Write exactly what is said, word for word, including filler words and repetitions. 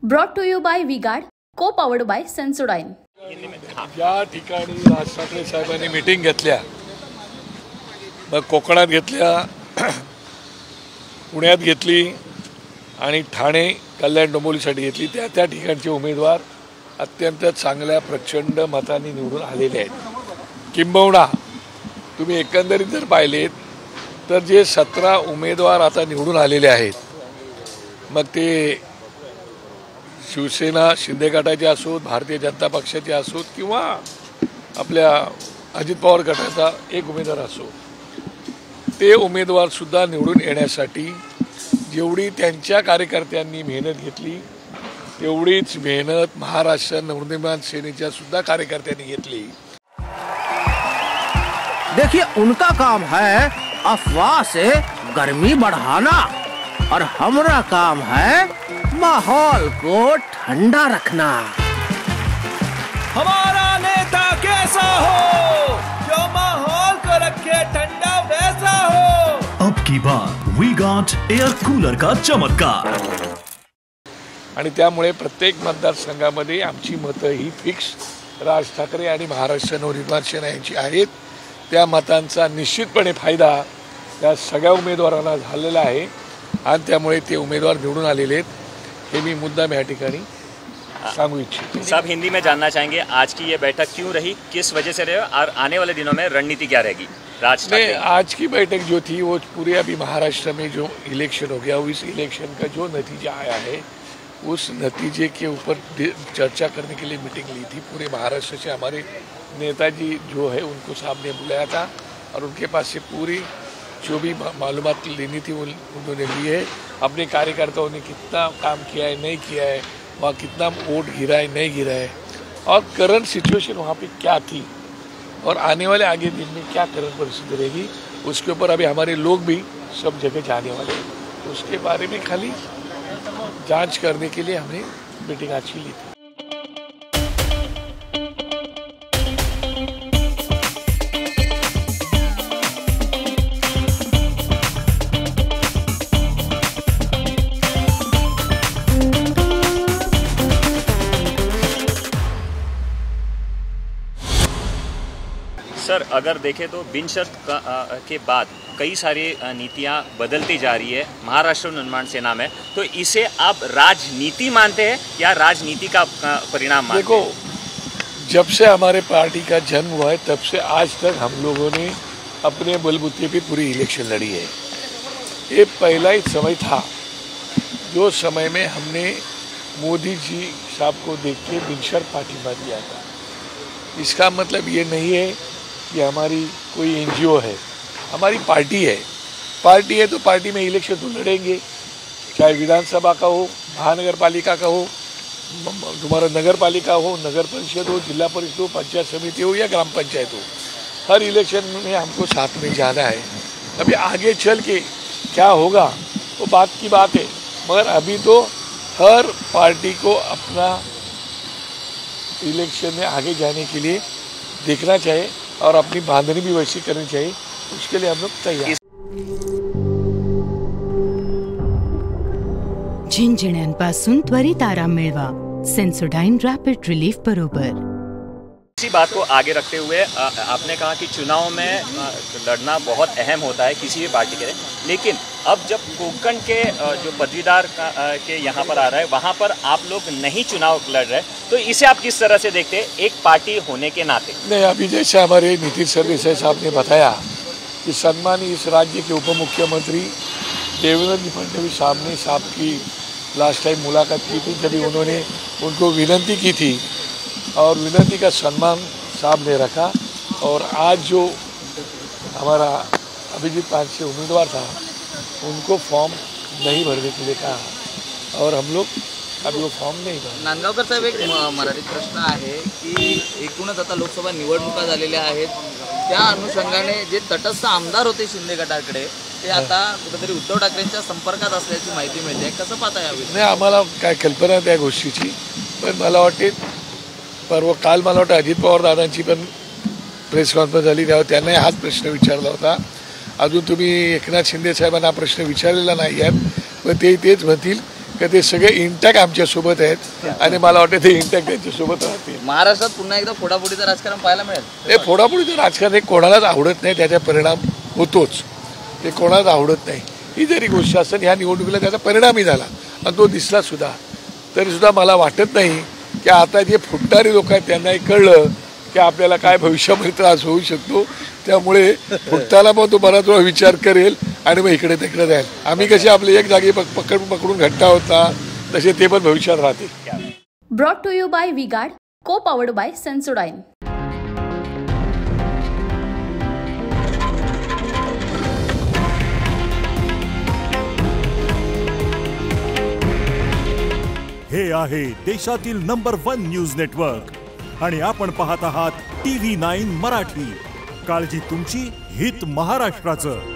Brought to you by V-Guard, co powered bye Sensodyne. ज्या ठिकाणी राज ठाकरे साहेबांनी मीटिंग घेतल्या, मग कोकणात घेतल्या, पुण्यात घेतली आणि ठाणे कल्याण डोंबिवलीसाठी घेतली, त्या त्या ठिकाणचे उमेदवार अत्यंत चांगल्या प्रचंड मतांनी निवडून आलेले आहेत। किंबहुना तुम्ही एकंदरीत जर पाहिलेत तर जे सतरा उमेदवार आता निवडून आलेले आहेत, मग ते शिवसेना शिंदे गटाचे असोत, भारतीय जनता पक्षाचे असोत किंवा आपल्या अजित पवार गटाचा एक उमेदवार असो, ते उमेदवारसुद्धा निवडून येण्यासाठी जेवढी त्यांच्या कार्यकर्त्यांनी मेहनत घेतली तेवढीच मेहनत महाराष्ट्र नवनिर्माण सेनेच्या सुद्धा कार्यकर्त्यांनी घेतली। देखिए, उनका काम है अफवाह से गर्मी बढ़ाना और हमारा काम है माहौल को ठंडा रखना। हमारा नेता कैसा हो जो माहौल को रखे ठंडा वैसा हो। अब की बात वी-गार्ड एयर कूलर का चमत्कार। आणि त्यामुळे प्रत्येक मतदारसंघामध्ये आमची मतं ही फिक्स राज ठाकरे आणि महाराष्ट्र नवनिर्माण सेना यांची आहेत। त्या मतांचा निश्चितपणे फायदा त्या सगळ्या उमेदवारांना झालेला आहे आणि त्यामुळे ते उम्मीदवार निवडून आलेले आहेत। हे मी मुद्दा या ठिकाणी सांगू इच्छितो। साहब, हिंदी में जानना चाहेंगे आज की ये बैठक क्यों रही, किस वजह से रही और आने वाले दिनों में रणनीति क्या रहेगी राज ठाकरे? आज की बैठक जो थी वो पूरे अभी महाराष्ट्र में जो इलेक्शन हो गया, इस इलेक्शन का जो नतीजा आया है उस नतीजे के ऊपर चर्चा करने के लिए मीटिंग ली थी। पूरे महाराष्ट्र से हमारे नेताजी जो है उनको सामने बुलाया था और उनके पास से पूरी जो भी मालूमात लेनी थी उन्होंने ली है। अपने कार्यकर्ताओं ने कितना काम किया है, नहीं किया है, वहाँ कितना वोट गिरा है, नहीं गिरा है, और करंट सिचुएशन वहाँ पे क्या थी और आने वाले आगे दिन में क्या करंट परिस्थिति रहेगी, उसके ऊपर अभी हमारे लोग भी सब जगह जाने वाले हैं। तो उसके बारे में खाली जांच करने के लिए हमने मीटिंग आज की ली थी। सर, अगर देखें तो बिन शर्त के बाद कई सारी नीतियां बदलती जा रही है महाराष्ट्र निर्माण सेना में, तो इसे आप राजनीति मानते हैं या राजनीति का परिणाम मानते देखो, हैं? जब से हमारे पार्टी का जन्म हुआ है तब से आज तक हम लोगों ने अपने बलबूते पे पूरी इलेक्शन लड़ी है। ये पहला ही समय था जो समय में हमने मोदी जी साहब को देख के बिनशर्त पार्टी में दिया था। इसका मतलब ये नहीं है कि हमारी कोई एनजीओ है, हमारी पार्टी है। पार्टी है तो पार्टी में इलेक्शन तो लड़ेंगे, चाहे विधानसभा का हो, महानगर पालिका का हो, तुम्हारा नगर पालिका हो, नगर परिषद हो, जिला परिषद हो, पंचायत समिति हो या ग्राम पंचायत हो, हर इलेक्शन में हमको साथ में जाना है। अभी आगे चल के क्या होगा वो बात की बात है, मगर अभी तो हर पार्टी को अपना इलेक्शन में आगे जाने के लिए देखना चाहिए और अपनी बांधनी भी वैसी करनी चाहिए। उसके लिए हम लोग तैयार। झिंझिण्यांपासून त्वरित आराम मिळवा सेन्सोडाइन रैपिड रिलीफ बरोबर। इसी बात को आगे रखते हुए आपने कहा कि चुनाव में लड़ना बहुत अहम होता है किसी भी पार्टी के लिए, लेकिन अब जब कोंकण के जो पदवीधर के यहाँ पर आ रहा है वहाँ पर आप लोग नहीं चुनाव लड़ रहे, तो इसे आप किस तरह से देखते हैं एक पार्टी होने के नाते? नहीं, अभी जैसे हमारे नीतीश सरदेसाई साहब ने बताया कि सम्मानित इस राज्य के उप मुख्यमंत्री देवेंद्र फडणवीस साहब ने साहब की लास्ट टाइम मुलाकात की थी, जब उन्होंने उनको विनती की थी और विनती का सम्मान साहब ने रखा। और आज जो हमारा अभिजीत पांडे उम्मीदवार था उनको फॉर्म नहीं भरने के लिए कहा और हम लोग अभी वो फॉर्म नहीं भरले। नांदगावकर साहेब, एक मराठीत प्रश्न आहे की एकूणच आता लोकसभा निवडणुका झालेल्या आहेत, त्या अनुषंगाने जे तटस्थ आमदार होते शिंदे गटाकडे ते आता कुठेतरी उद्धव ठाकरेंच्या संपर्कात असल्याची माहिती मिळते, कसं पाहता यावी? नाही, आम्हाला काय कल्पना त्या गोष्टीची, पण मला वाटते परवा काल मला वाटतं अजित पवार दादांची पण प्रेस कॉन्फरन्स झाली, तेव्हा त्यांनाही हाच प्रश्न विचारला होता। अजून तुम्ही एकनाथ शिंदे साहेबांना प्रश्न विचारलेला नाही आहे, पण ते तेच म्हणतील की ते सगळे इंटॅक्ट आमच्या सोबत आहेत आणि मला वाटतं ते इंटॅक्ट त्यांच्या सोबत राहतील. महाराष्ट्रात पुन्हा एकदा फोडाफोडीचं राजकारण पाहायला मिळेल. हे फोडाफोडीचं राजकारण हे कोणालाच आवडत नाही, त्याचा परिणाम होतोच. ते कोणालाच आवडत नाही. ही जरी गोष्ट असेल, ह्या निवडणुकीला त्याचा परिणामही झाला आणि तो दिसला सुद्धा. तरीसुद्धा मला वाटत नाही की आता जे फुटणारे लोक आहेत त्यांनाही कळलं की आपल्याला काय भविष्यामध्ये त्रास होऊ शकतो. त्यामुळे फुटताना मग तो बराच वेळा विचार करेल आणि मग इकडे तिकडे जाईल. आम्ही कसे आपले एक जागी पकड पकडून घट्टा होता तसे ते पण भविष्यात राहतील. Brought to you by V-Guard, co powered bye Sensodyne. हे आहे देशातील नंबर वन न्यूज नेटवर्क आणि आपण पाहत आहात टी व्ही नाईन मराठी. काळजी तुमची, हित महाराष्ट्राचं.